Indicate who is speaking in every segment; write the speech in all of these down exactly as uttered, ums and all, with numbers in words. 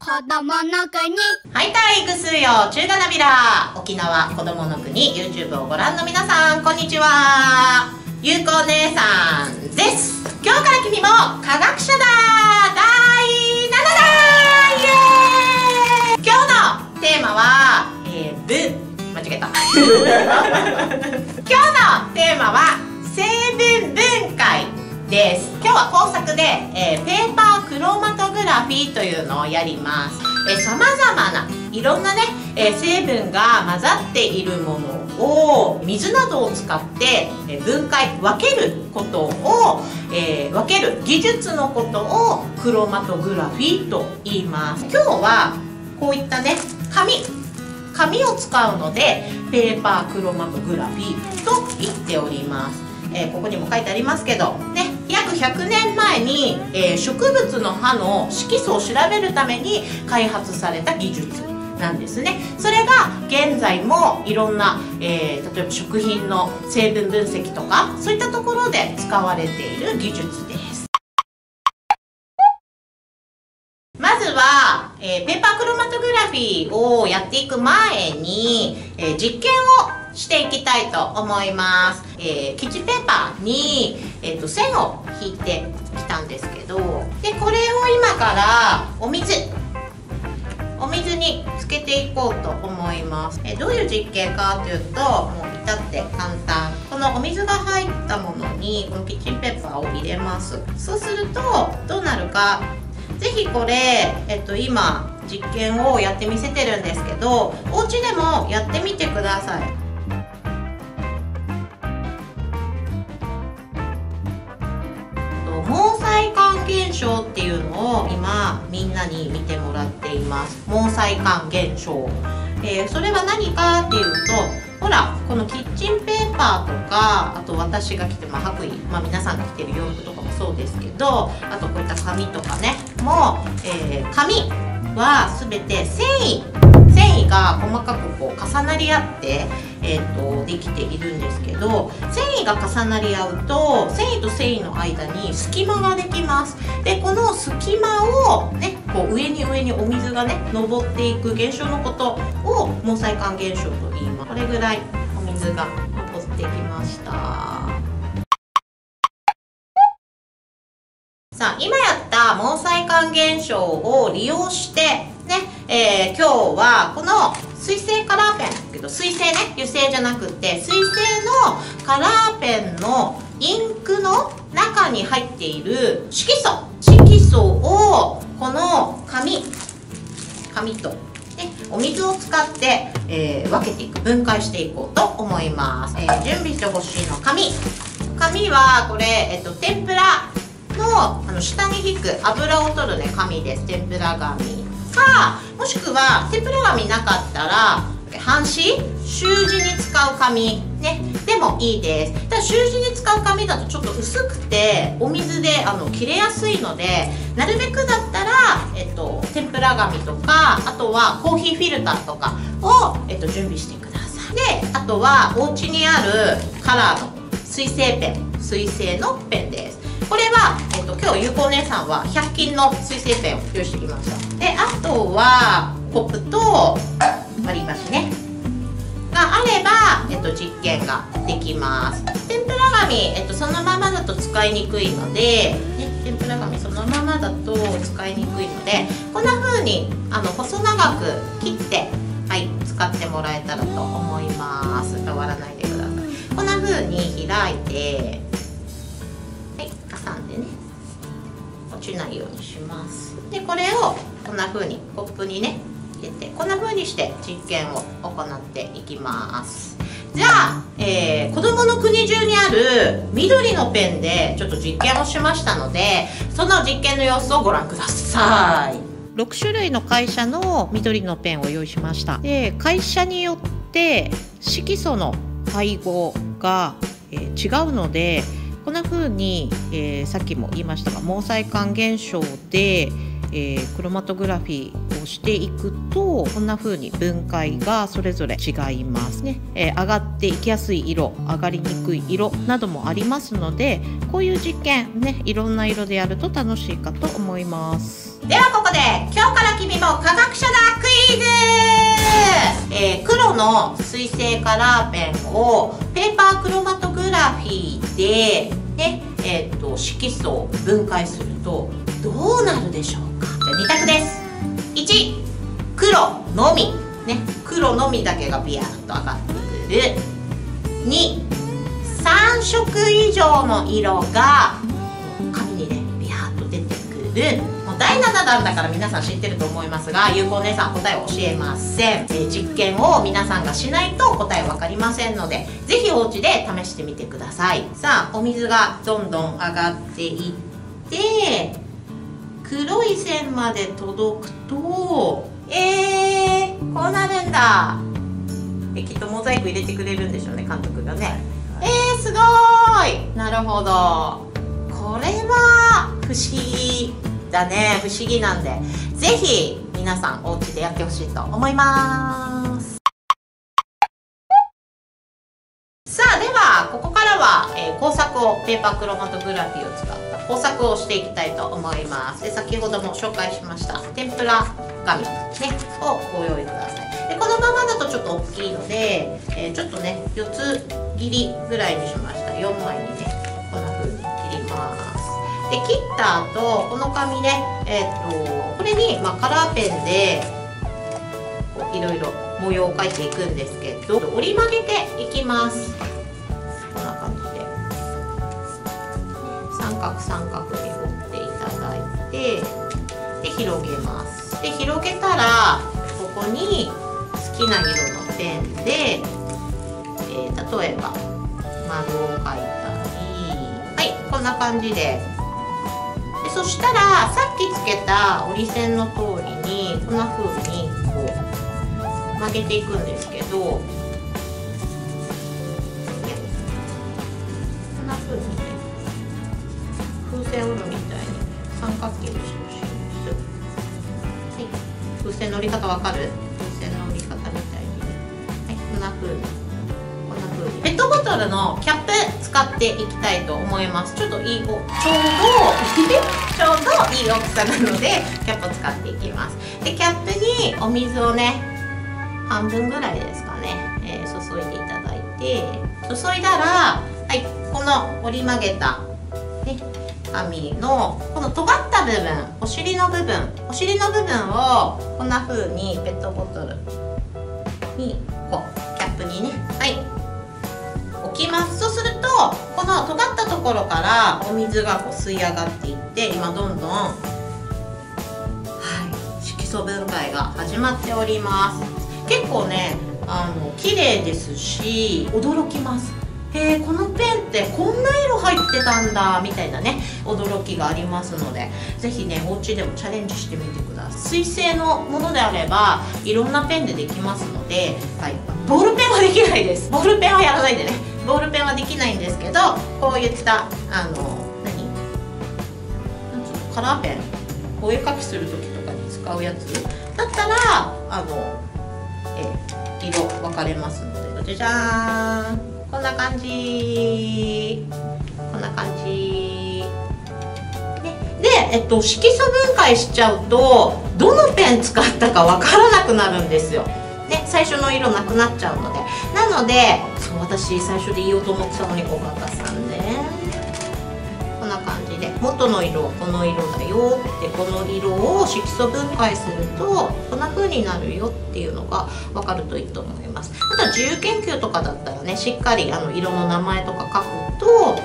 Speaker 1: 子供の国。
Speaker 2: はいたいぐすよ中華ナビラ沖縄子供の国 YouTube をご覧の皆さんこんにちは、ゆうこ姉さんです。今日から君も科学者だだいななだイエーイ。今日のテーマは、えー、ぶ間違えた今日のテーマは成分分解です。今日は工作で、えー、ペーパークロマトグラフィーというのをやります。さまざまないろんなね、えー、成分が混ざっているものを水などを使って、えー、分解分けることを、えー、分ける技術のことをクロマトグラフィーと言います。今日はこういったね紙紙を使うのでペーパークロマトグラフィーと言っております。えー、ここにも書いてありますけどね、約ひゃくねんまえに、えー、植物の葉の色素を調べるために開発された技術なんですね。それが現在もいろんな、えー、例えば食品の成分分析とかそういったところで使われている技術です。まずは、えー、ペーパークロマトグラフィーをやっていく前に、えー、実験をしていきたいと思います。えー、キッチンペーパーに、えー、と線を引いてきたんですけど、でこれを今からお水お水につけていこうと思います。えー、どういう実験かというと、もう至って簡単。このお水が入ったものにこのキッチンペーパーを入れます。そうするとどうなるか、ぜひこれ、えっと、今実験をやってみせてるんですけど、お家でもやってみてください。毛細管現象っていうのを今みんなに見てもらっています。毛細管現象、えー、それは何かっていうと、ほらこのキッチンペーパーとか、あと私が着て、まあ、白衣、まあ、皆さんが着てる洋服とかもそうですけど、あとこういった紙とかねもう、えー、紙は全て繊維繊維が細かくこう重なり合って、えー、とできているんですけど、繊維が重なり合うと繊維と繊維の間に隙間ができます。でこの隙間を、ね、こう上に上にお水がね上っていく現象のことを毛細管現象と言います。これぐらいお水が上ってきました。さあ今やった毛細管現象を利用してね、えー、今日はこの水性カラーペンけど、水性ね、油性じゃなくて水性のカラーペンのインクの中に入っている色素色素をこの紙紙と、ね、お水を使って、えー、分けていく分解していこうと思います。えー、準備してほしいの紙紙はこれ、えっと、天ぷらのあの下に引く油を取るね紙です。天ぷら紙か、もしくは天ぷら紙なかったら半紙習字に使う紙ねでもいいです。ただ習字に使う紙だとちょっと薄くてお水であの切れやすいので、なるべくだったら、えっと、天ぷら紙とか、あとはコーヒーフィルターとかを、えっと、準備してください。であとはお家にあるカラーの水性ペン水性のペンです。これは、えっと、今日ゆうこお姉さんはひゃく均の水性ペンを用意してきました。であとはコップと割り箸ねがあれば、えっと、実験ができます。天ぷら紙、えっと、そのままだと使いにくいので、ね、天ぷら紙そのままだと使いにくいので、こんな風にあの細長く切って、はい、使ってもらえたらと思います。触らないでください。こんな風に開いて、挟んでね、落ちないようにします。でこれをこんな風にコップにね入れて、こんな風にして実験を行っていきます。じゃあ、えー、子どもの国中にある緑のペンでちょっと実験をしましたので、その実験の様子をご覧ください。ろくしゅるいの会社の緑のペンを用意しました。で会社によって色素の配合が、えー、違うので、こんな風に、えー、さっきも言いましたが毛細管現象で、えー、クロマトグラフィーをしていくとこんな風に分解がそれぞれ違いますね。えー、上がっていきやすい色、上がりにくい色などもありますので、こういう実験ね、いろんな色でやると楽しいかと思います。 ではここで今日から君も科学者だクイズ、えー、黒の水性カラーペンをペーパークロマトグラフィーで、ねえー、と色素分解するとどうなるでしょうか。じゃあに択です。いち、黒のみ、ね、黒のみだけがビヤーッと上がってくる。に、さん色以上の色が紙にねビヤーッと出てくる。もうだいななだんだから皆さん知ってると思いますが、ゆうこお姉さん答えを教えません。えー、実験を皆さんがしないと答え分かりませんので、ぜひお家で試してみてください。さあお水がどんどん上がっていって黒い線まで届くとえー、こうなるんだ。えきっとモザイク入れてくれるんでしょうね、監督がね。えー、すごーい。なるほど、これは不思議だね。不思議なんでぜひ皆さんお家でやってほしいと思います。さあではここからは、えー、工作をペーパークロマトグラフィーを使った工作をしていきたいと思います。で先ほども紹介しました天ぷら紙、ね、をご用意ください。でこのままだとちょっと大きいので、えー、ちょっとねよっつ切りぐらいにしました。よんまいにねこんな風に切ります。で切った後この紙ね、えー、っとこれに、まあ、カラーペンでいろいろ模様を描いていくんですけど、折り曲げていきます。こんな感じで三角三角に折っていただいて、で広げます。で広げたらここに好きな色のペンで、えー、例えば丸を描いたり、はいこんな感じで。でそしたらさっきつけた折り線の通りにこんな風にこう曲げていくんですけど、こんな風にね風船折るみたいに三角形にしてほしいんです。はい、風船の折り方わかる？風船の折り方みたいに、はい、こんな風にこんな風にペットボトルのキャップ使っていきたいと思います。ちょっといいおちょうどちょうどいい大きさなのでキャップを使っていきます。でキャップにお水をね半分ぐらいですかね、えー、注いでいただいて、注いだら、はい、この折り曲げた、ね、紙のこの尖った部分、お尻の部分お尻の部分をこんな風にペットボトルにこうキャップにね、はい置きます。そうするとこの尖ったところからお水がこう吸い上がっていって、今どんどん、はい、色素分解が始まっております。結構ねあの綺麗ですし驚きます。へえこのペンってこんな色入ってたんだみたいなね驚きがありますので、ぜひねお家でもチャレンジしてみてください。水性のものであればいろんなペンでできますので、はい、ボールペンはできないです。ボールペンはやらないでね。ボールペンはできないんですけど、こういったあの何なんつうのカラーペン、お絵描きする時とかに使うやつだったらあのえ色分かれますので、じゃじゃーんこんな感じこんな感じ、ね、で、えっと、色素分解しちゃうとどのペン使ったか分からなくなるんですよ。ね、最初の色なくなっちゃうので、なのでそう私最初で言おうと思ってたのにおバカさんで、こんな感じで元の色はこの色だよってこの色を色素分解するとこんな風になるよっていうのが分かるといいと思います。あとは自由研究とかだったらねしっかりあの色の名前とか書くと、はい、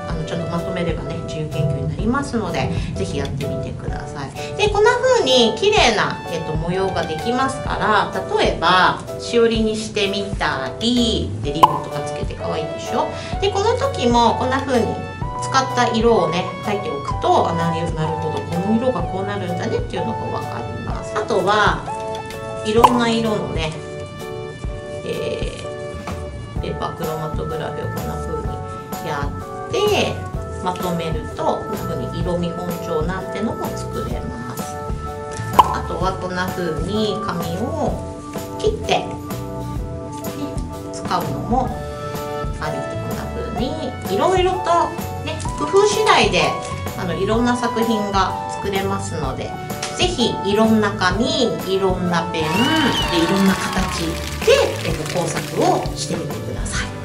Speaker 2: あのちゃんとまとめればね自由研究になりますので、ぜひやってみてください。でこんな風に綺麗な、えっと、模様ができますから、例えばしおりにしてみたりでリボンとかつけて可愛いでしょ。でこの時もこんな風に使った色をね書いておくと、あなるほどこの色がこうなるんだねっていうのが分かります。あとはいろんな色のね、えー、ペーパークロマトグラフィーをこんな風にやってまとめるとこんな風に色見本帳なんてのも作れます。あとはこんな風に紙を切って、ね、使うのもありで、こんな風にいろいろとね工夫次第であのいろんな作品が作れますので、 ぜひいろんな紙、いろんなペンでいろんな形で、えっと、工作をしてみてください。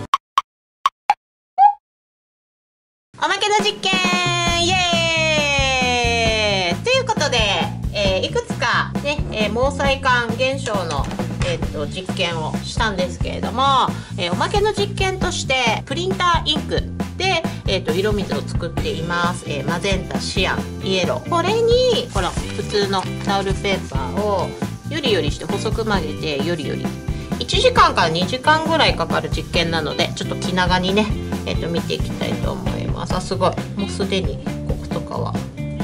Speaker 2: おまけの実験イエーイということで、えー、いくつかね、えー、毛細管現象のえー、と実験をしたんですけれども、えー、おまけの実験としてプリンターインクで、えー、と色水を作っています、えー、マゼンタ、シアン、イエロー、これにこの普通のタオルペーパーをよりよりして細く曲げてよりよりいちじかんからにじかんぐらいかかる実験なので、ちょっと気長にね、えー、と見ていきたいと思います。あ、すごい、もうすでにこことかは、はい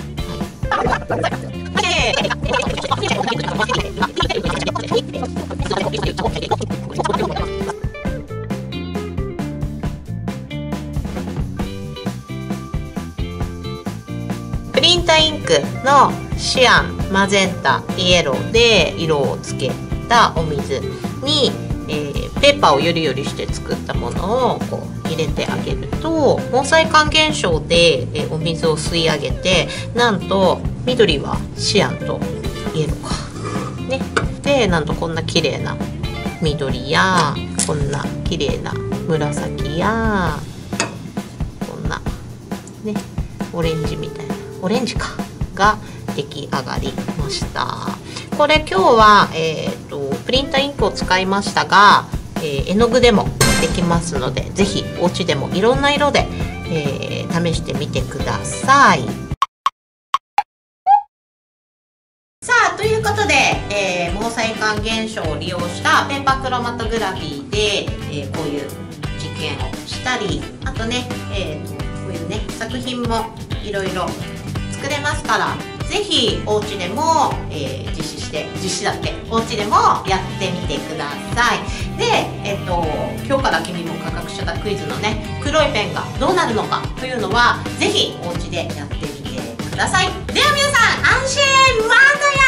Speaker 2: プリンターインクのシアン、マゼンタ、イエローで色をつけたお水に、えー、ペーパーをよりよりして作ったものをこう入れてあげると、毛細管現象で、えー、お水を吸い上げて、なんと緑はシアンとイエローかね。で、なんとこんな綺麗な緑やこんな綺麗な紫やこんなねオレンジみたいなオレンジかが出来上がりました。これ今日は、えー、とプリンターインクを使いましたが、えー、絵の具でもできますので、ぜひお家でもいろんな色で、えー、試してみてください。さあ、ということで、えー、毛細管現象を利用したペーパークロマトグラフィーで、えー、こういう実験をしたり、あとね、えー、とこういうね作品もいろいろ作れますから、ぜひお家でも、えー、実施して実施だってお家でもやってみてください。で、えっと今日から君も科学者だクイズのね黒いペンがどうなるのかというのは、ぜひお家でやってみてください。では皆さん、安心またや